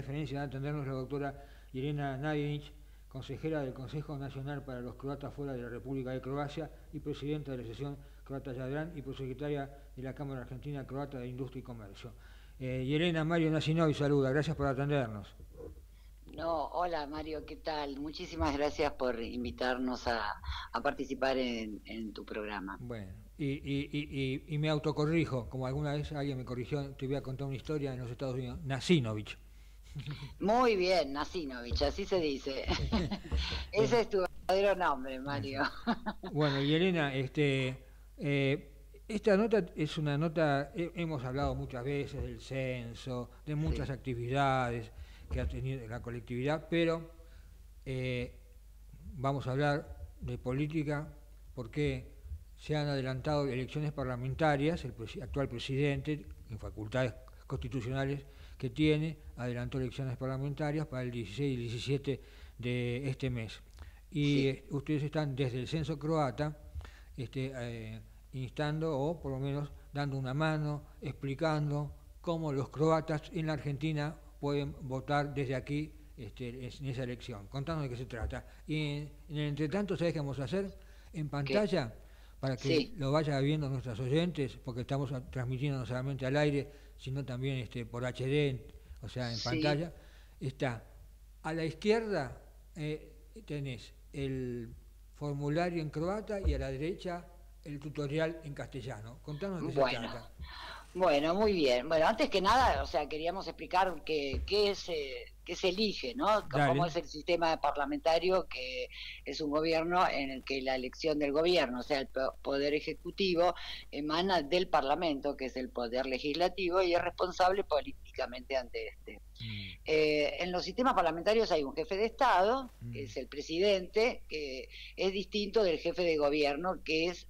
deferencia de atendernos la doctora Jelena Nadinic, consejera del Consejo Nacional para los Croatas fuera de la República de Croacia y presidenta de la Asociación Croata Jadran y prosecretaria de la Cámara Argentina Croata de Industria y Comercio. Jelena, Mario Nacinovi saluda, gracias por atendernos. No, hola Mario, ¿qué tal? Muchísimas gracias por invitarnos a participar en tu programa. Bueno, y me autocorrijo, como alguna vez alguien me corrigió, te voy a contar una historia en los Estados Unidos, Nasinovich. Muy bien, Nasinovich, así se dice. Ese es tu verdadero nombre, Mario. Bueno, y Elena, esta nota es una nota, hemos hablado muchas veces del censo, de muchas Sí, actividades que ha tenido la colectividad, pero eh, vamos a hablar de política porque se han adelantado elecciones parlamentarias, el actual presidente, en facultades constitucionales que tiene, adelantó elecciones parlamentarias para el 16 y 17 de este mes. Y sí. ustedes están desde el censo croata instando o por lo menos dando una mano, explicando cómo los croatas en la Argentina pueden votar desde aquí en esa elección. Contanos de qué se trata. Y en el entretanto, ¿sabés qué vamos a hacer? En ¿Qué? pantalla, para que Sí, lo vayan viendo nuestros oyentes, porque estamos transmitiendo no solamente al aire, sino también por HD, o sea, en sí. pantalla, está a la izquierda, tenés el formulario en croata y a la derecha el tutorial en castellano. Contanos de qué se Bueno, trata. bueno, muy bien. Bueno, antes que nada, o sea, queríamos explicar qué se elige, ¿no? Cómo Dale. es el sistema parlamentario, que es un gobierno en el que la elección del gobierno, o sea, el poder ejecutivo, emana del Parlamento, que es el poder legislativo, y es responsable políticamente ante este. Mm, En los sistemas parlamentarios hay un jefe de Estado, que mm. es el presidente, que es distinto del jefe de gobierno, que es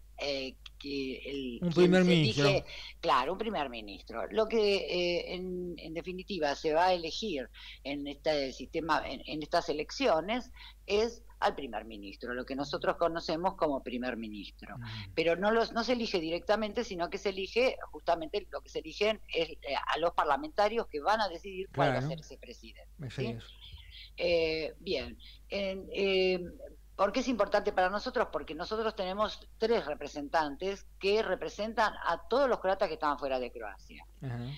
Un quien primer se ministro. elige, claro, un primer ministro. Lo que en definitiva se va a elegir en este sistema, en estas elecciones, es al primer ministro, lo que nosotros conocemos como primer ministro. Mm, Pero no se elige directamente, sino que se elige, justamente lo que se eligen es a los parlamentarios que van a decidir cuál va a claro, ser ese presidente. ese ¿Sí? es. Bien. En, ¿Por qué es importante para nosotros? Porque nosotros tenemos tres representantes que representan a todos los croatas que estaban fuera de Croacia. Ajá.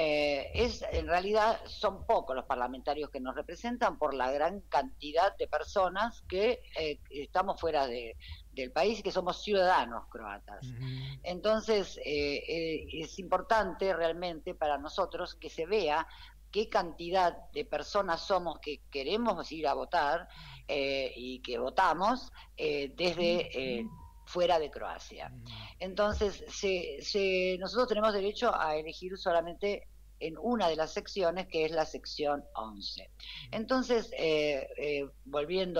En realidad son pocos los parlamentarios que nos representan por la gran cantidad de personas que estamos fuera del país y que somos ciudadanos croatas. Ujú. Entonces, es importante realmente para nosotros que se vea qué cantidad de personas somos que queremos ir a votar y que votamos desde fuera de Croacia. Mm, Entonces, nosotros tenemos derecho a elegir solamente en una de las secciones, que es la sección 11. Entonces, volviendo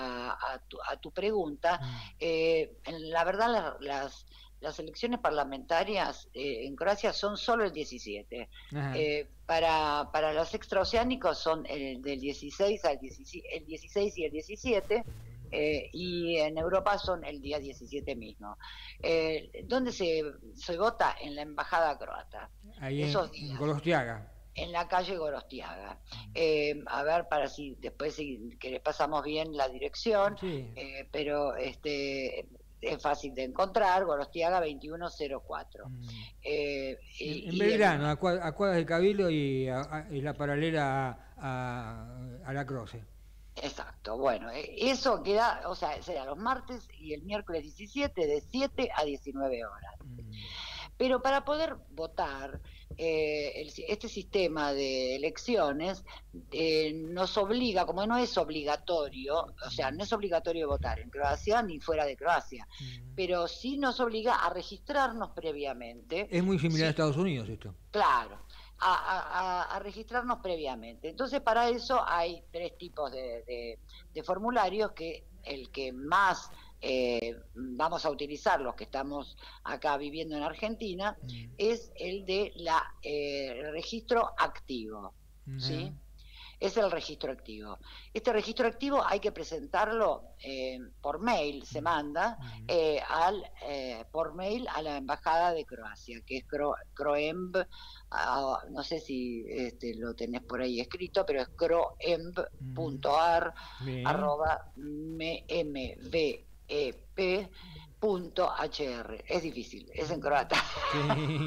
a tu pregunta, mm. la verdad las elecciones parlamentarias en Croacia son solo el 17. Ajá. Para los extraoceánicos son del 16 al 17, el 16 y el 17, y en Europa son el día 17 mismo. ¿Dónde se vota? En la embajada croata. Ahí Esos en días Gorostiaga. en la calle Gorostiaga. A ver, para si después si que le pasamos bien la dirección, Sí. pero es fácil de encontrar, Gorostiaga 2104. Mm. En Y Belgrano, a cuadras de Cabildo y la paralela a la Croce. exacto, bueno, eso queda, o sea, será los martes y el miércoles 17 de 7 a 19 horas. Mm, Pero para poder votar, este sistema de elecciones nos obliga, como no es obligatorio, o sea, no es obligatorio votar en Croacia ni fuera de Croacia, mm. pero sí nos obliga a registrarnos previamente, Es muy similar a sí, Estados Unidos esto. claro, a registrarnos previamente. Entonces, para eso hay tres tipos de formularios que el que más vamos a utilizar los que estamos acá viviendo en Argentina Mm, es el de registro activo, ajá. ¿sí? es el registro activo. Este registro activo hay que presentarlo por mail, se manda por mail a la Embajada de Croacia, que es Croemb, no sé si lo tenés por ahí escrito, pero es croemb.ar arroba mvep.hr. Es difícil, es en croata. Sí.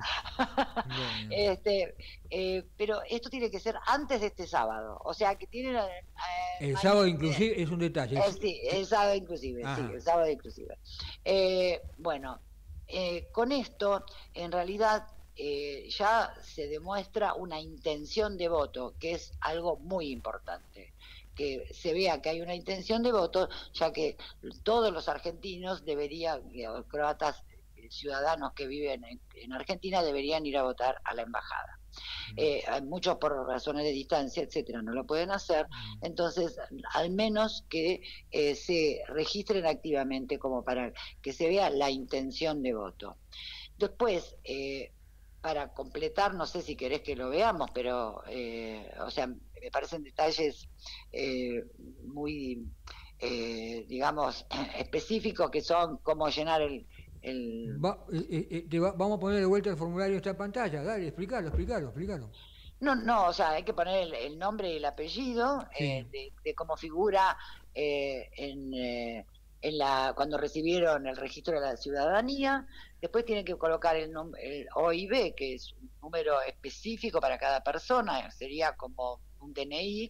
Pero esto tiene que ser antes de este sábado, o sea que tienen el sábado inclusive es un detalle. Sí, el sábado inclusive, sí, el sábado inclusive. Bueno, con esto en realidad ya se demuestra una intención de voto, que es algo muy importante, que se vea que hay una intención de voto, ya que todos los argentinos deberían, croatas, ciudadanos que viven en Argentina deberían ir a votar a la embajada. Muchos por razones de distancia, etcétera, no lo pueden hacer, entonces al menos que se registren activamente como para que se vea la intención de voto. Después, para completar, no sé si querés que lo veamos, pero, o sea, me parecen detalles muy, digamos, específicos, que son cómo llenar vamos a poner de vuelta el formulario en esta pantalla, dale, explícalo. No, o sea, hay que poner el nombre y el apellido, sí. de cómo figura cuando recibieron el registro de la ciudadanía. Después tienen que colocar el OIB, que es un número específico para cada persona, sería como un DNI,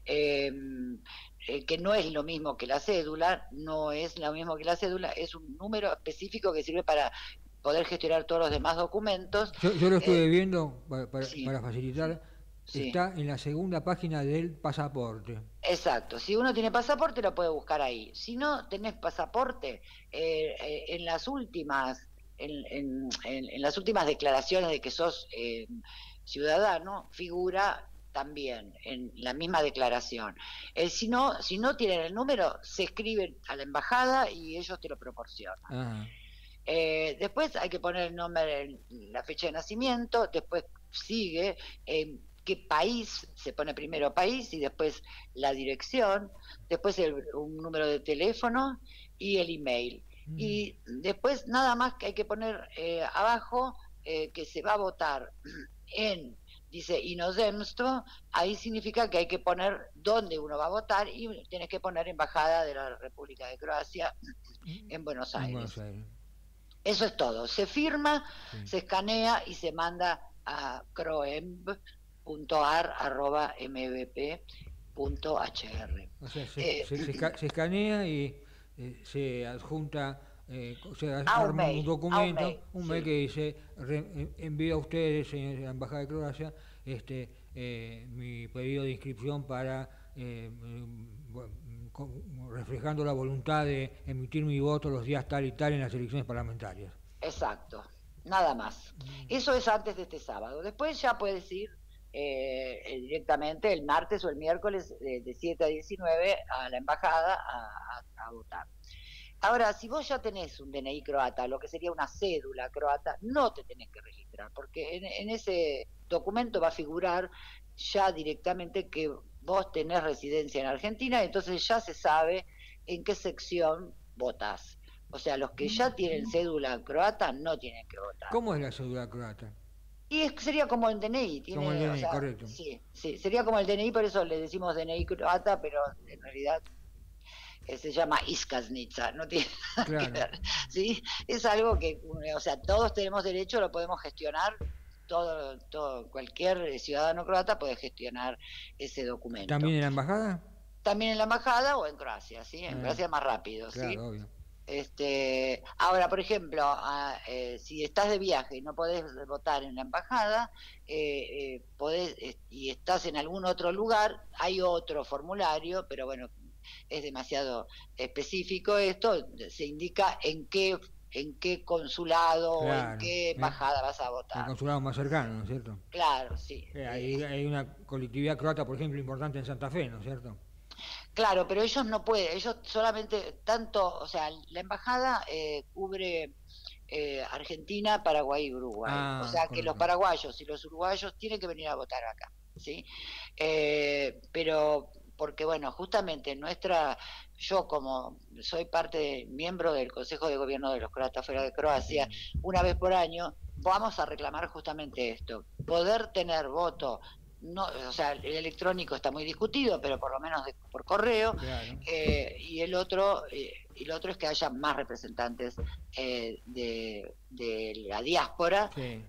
que no es lo mismo que la cédula, es un número específico que sirve para poder gestionar todos los demás documentos. Yo lo estuve viendo para facilitar. Sí. Está en la segunda página del pasaporte. Exacto, si uno tiene pasaporte lo puede buscar ahí. Si no tenés pasaporte, en las últimas en las últimas declaraciones de que sos ciudadano, figura también en la misma declaración. Si no tienen el número, se escriben a la embajada y ellos te lo proporcionan. Después hay que poner el nombre, la fecha de nacimiento, después sigue qué país, se pone primero país y después la dirección, después un número de teléfono y el email. Y después nada más que hay que poner abajo que se va a votar dice inozemstvo, ahí significa que hay que poner dónde uno va a votar y tienes que poner Embajada de la República de Croacia en Buenos Aires. Eso es todo. Se firma, se escanea y se manda a croemb.ar@mvp.hr. O sea, se escanea y se adjunta, o sea, arma un documento, un mail que dice: envío a ustedes, señor la Embajada de Croacia, mi pedido de inscripción para reflejando la voluntad de emitir mi voto los días tal y tal en las elecciones parlamentarias. Exacto, nada más. Eso es antes de este sábado. Después ya puedes ir directamente el martes o el miércoles de 7 a 19 a la embajada a votar. Ahora, si vos ya tenés un DNI croata, lo que sería una cédula croata, no te tenés que registrar, porque en ese documento va a figurar ya directamente que vos tenés residencia en Argentina, entonces ya se sabe en qué sección votás. O sea, los que ya tienen cédula croata no tienen que votar. ¿Cómo es la cédula croata? Y sería como el DNI. Como el DNI, correcto. Sí, sería como el DNI, por eso le decimos DNI croata, pero en realidad se llama iskaznica, no tiene nada que ver, ¿sí? Es algo que, o sea, todos tenemos derecho, lo podemos gestionar, cualquier ciudadano croata puede gestionar ese documento. ¿También en la embajada? También en la embajada o en Croacia, ¿sí? En Croacia es más rápido, claro, ¿sí? Obvio. Ahora, por ejemplo, si estás de viaje y no podés votar en la embajada, podés, y estás en algún otro lugar, hay otro formulario, pero bueno, es demasiado específico esto, se indica en qué consulado o en qué embajada vas a votar. El consulado más cercano, ¿no es cierto? Claro, sí. Hay una colectividad croata, por ejemplo, importante en Santa Fe, ¿no es cierto? Claro, pero ellos no pueden, ellos solamente o sea, la embajada cubre Argentina, Paraguay y Uruguay. O sea que los paraguayos y los uruguayos tienen que venir a votar acá, ¿sí? Pero porque bueno, justamente yo como soy miembro del Consejo de Gobierno de los Croatas fuera de Croacia, una vez por año vamos a reclamar justamente esto, poder tener voto. No, o sea, el electrónico está muy discutido, pero por lo menos por correo, Claro. y lo otro es que haya más representantes de la diáspora Sí.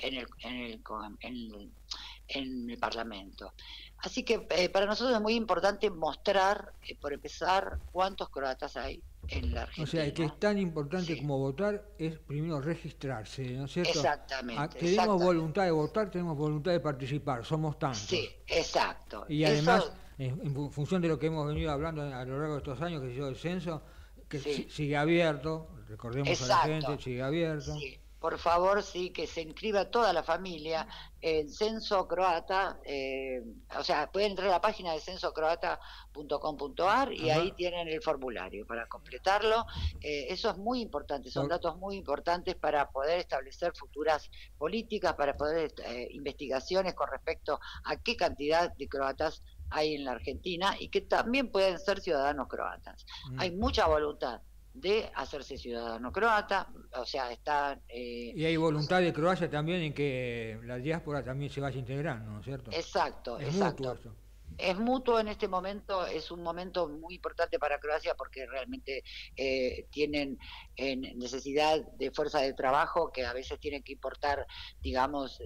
En el Parlamento. Así que para nosotros es muy importante mostrar, por empezar, cuántos croatas hay en la O sea, que es Argentina. tan importante Sí, como votar es primero registrarse, ¿no es cierto? exactamente, Tenemos exactamente. voluntad de votar, tenemos voluntad de participar, somos Sí, tantos. exacto. Y además, Eso, en función de lo que hemos venido hablando a lo largo de estos años, que yo el censo, que sí, sigue abierto, recordemos a la gente, exacto. sigue abierto. Sí, por favor, sí, que se inscriba toda la familia. El censo croata, o sea, pueden entrar a la página de censocroata.com.ar y ahí Además, tienen el formulario para completarlo. Eso es muy importante, son por- datos muy importantes para poder establecer futuras políticas, para poder investigaciones con respecto a qué cantidad de croatas hay en la Argentina y que también pueden ser ciudadanos croatas. mm. Hay mucha voluntad de hacerse ciudadano croata, o sea, están, Y hay voluntad de Croacia también en que la diáspora también se vaya integrando, ¿no es cierto? exacto, Es mutuo exacto. esto. Es mutuo en este momento, es un momento muy importante para Croacia porque realmente tienen necesidad de fuerza de trabajo que a veces tienen que importar, digamos,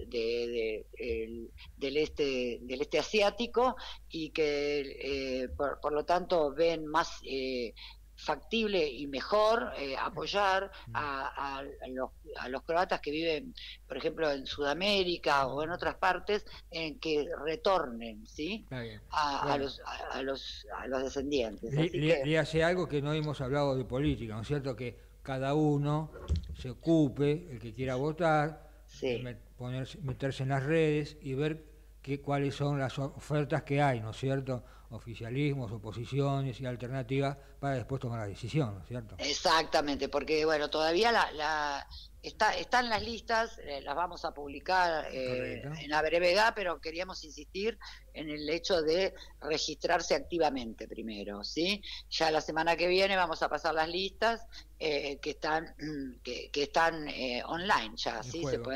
del este asiático y que por lo tanto ven más factible y mejor apoyar Mm. a los croatas que viven, por ejemplo, en Sudamérica o en otras partes, en que retornen, ¿sí? Está bien. a, a Bueno, los, a, los, a los descendientes. Así que le hace algo que no hemos hablado de política, ¿no es cierto? Que cada uno se ocupe, el que quiera votar, de sí, meterse en las redes y ver cuáles son las ofertas que hay, ¿no es cierto? Oficialismos, oposiciones y alternativas para después tomar la decisión, ¿no es cierto? exactamente, porque bueno, todavía están las listas, las vamos a publicar Correcto. en la brevedad, pero queríamos insistir en el hecho de registrarse activamente primero, ¿sí? Ya la semana que viene vamos a pasar las listas que están online ya, El ¿sí? juego.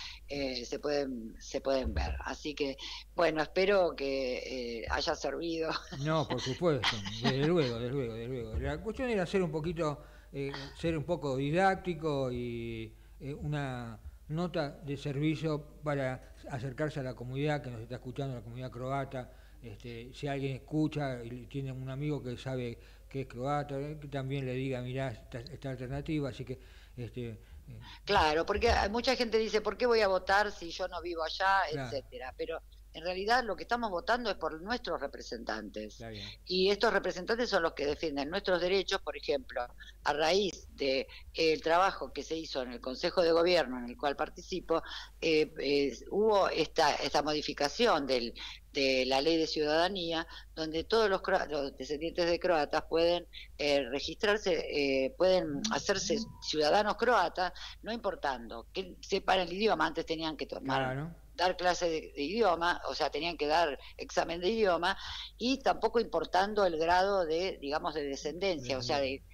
Se pueden ver. Así que, bueno, espero que haya servido. No, por supuesto, desde luego, desde luego, desde luego. La cuestión era ser un poquito, ser un poco didáctico y una nota de servicio para acercarse a la comunidad que nos está escuchando, la comunidad croata. Si alguien escucha y tiene un amigo que sabe que es croata, que también le diga, mirá, esta alternativa, así que, este, Claro, porque mucha gente dice, ¿por qué voy a votar si yo no vivo allá, claro, etcétera? Pero en realidad lo que estamos votando es por nuestros representantes. está bien. Y estos representantes son los que defienden nuestros derechos, por ejemplo, a raíz de el trabajo que se hizo en el Consejo de Gobierno, en el cual participo, hubo esta modificación de la ley de ciudadanía, donde todos los descendientes de croatas pueden registrarse, pueden hacerse ciudadanos croatas, no importando que sepan el idioma. Antes tenían que Claro, dar clase de idioma, o sea, tenían que dar examen de idioma, y tampoco importando el grado de, digamos, de descendencia, descendiente.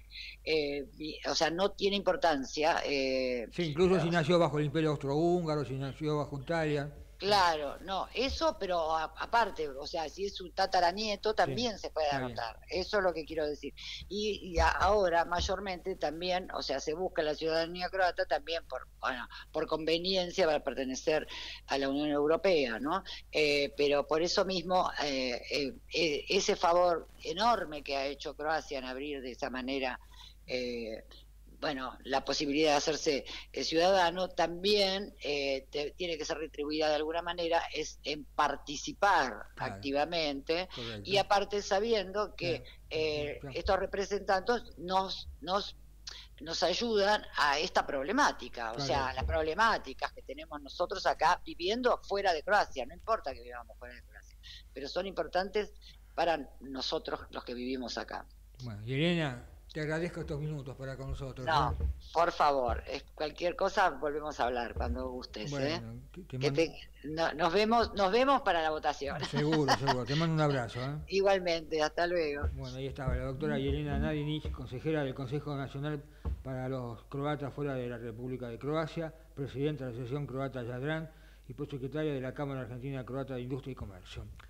o sea, no tiene importancia. Sí, incluso si nació bajo el Imperio Austrohúngaro, si nació bajo Italia. Claro, no, eso, pero aparte, o sea, si es un tataranieto, Sí, también se puede está bien. anotar. Eso es lo que quiero decir. Ahora, mayormente, también, o sea, se busca la ciudadanía croata también bueno, por conveniencia para pertenecer a la Unión Europea, ¿no? Pero por eso mismo, ese favor enorme que ha hecho Croacia en abrir de esa manera, eh, bueno, la posibilidad de hacerse ciudadano, también tiene que ser retribuida de alguna manera, es en participar Claro, activamente y correcto. aparte sabiendo que Claro, estos representantes nos ayudan a esta problemática, o sea, correcto. las problemáticas que tenemos nosotros acá viviendo fuera de Croacia, no importa que vivamos fuera de Croacia, pero son importantes para nosotros los que vivimos acá. Bueno, y Elena, Te agradezco estos minutos para con nosotros. No, por favor, cualquier cosa volvemos a hablar cuando gustes, ¿eh? Bueno, te mando, Nos vemos para la votación. seguro, seguro. Te mando un abrazo. Igualmente, hasta luego. Bueno, ahí estaba la doctora Jelena Nadinic, consejera del Consejo Nacional para los Croatas fuera de la República de Croacia, presidenta de la Asociación Croata Jadran y prosecretaria de la Cámara Argentina Croata de Industria y Comercio.